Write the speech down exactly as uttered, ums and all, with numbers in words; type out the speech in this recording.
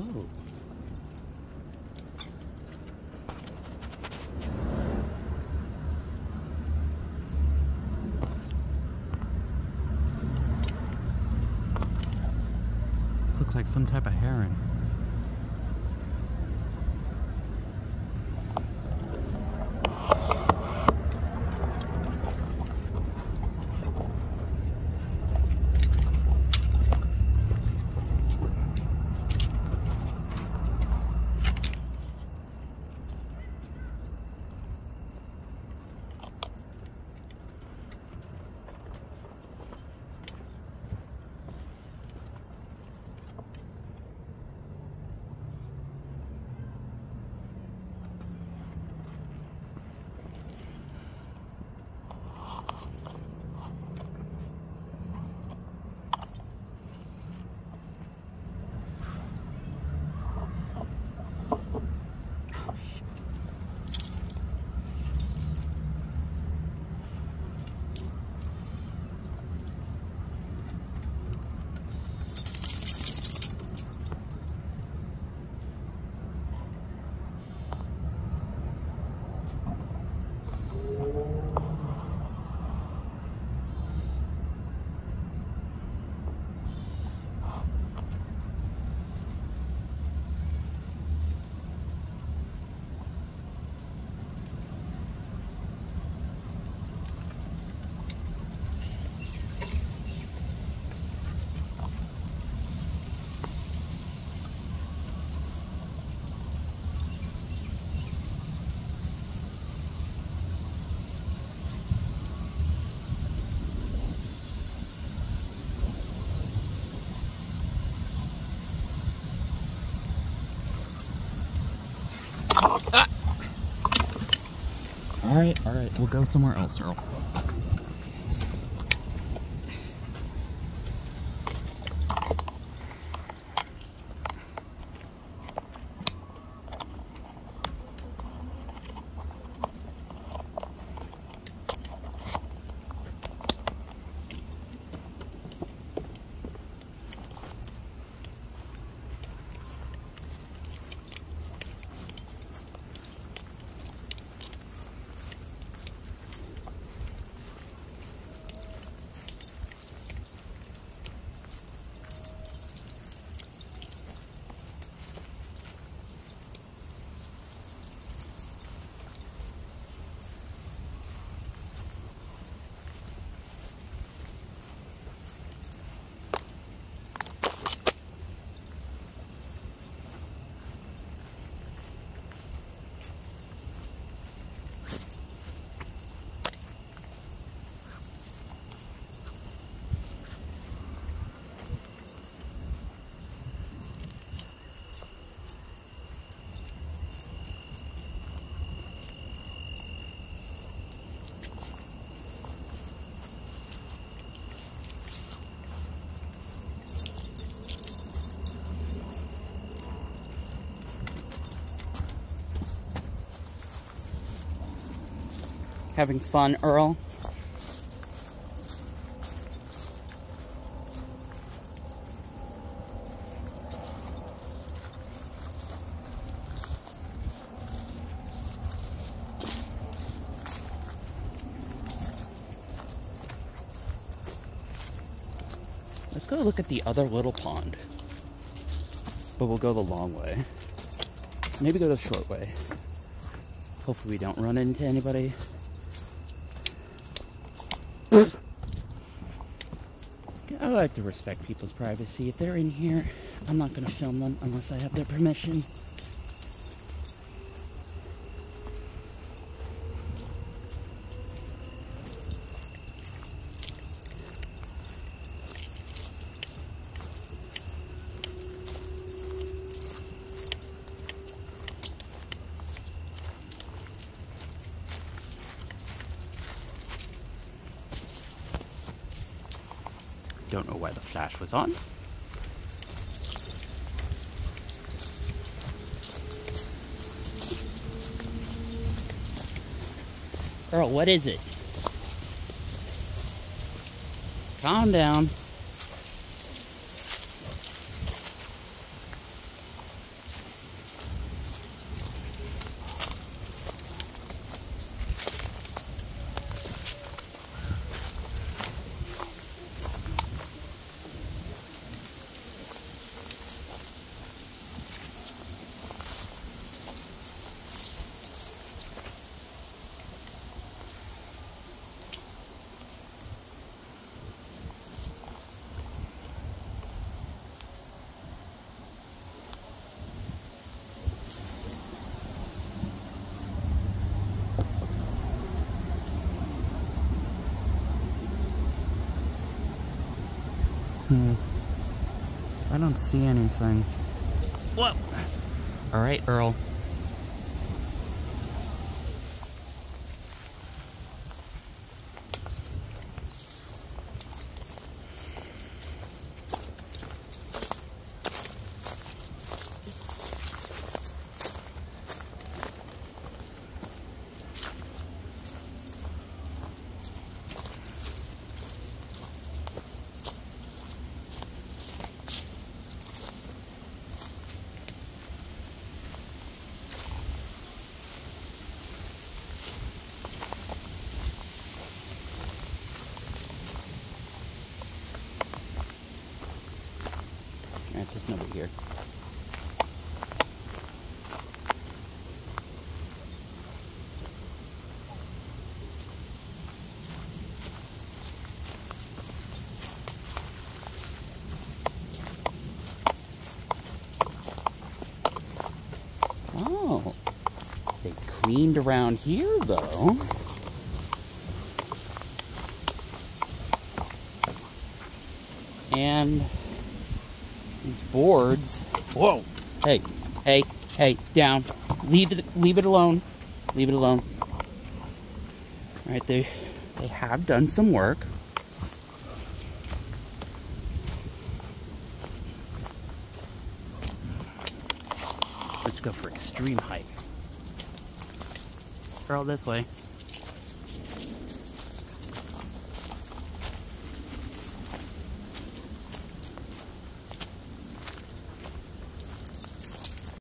Oh. Looks like some type of heron. Ah. All right, all right, we'll go somewhere else, Earl. Having fun, Earl? Let's go look at the other little pond. But we'll go the long way. Maybe go the short way. Hopefully we don't run into anybody. I like to respect people's privacy. If they're in here, I'm not going to film them unless I have their permission. Don't know why the flash was on. Earl, what is it? Calm down. Hmm. I don't see anything. Whoa! Alright, Earl. Alright, there's nobody here. Oh, they cleaned around here though. And these boards. Whoa! Hey, hey, hey, down. Leave it, leave it alone. Leave it alone. All right, they they have done some work. Let's go for extreme height. Earl, this way.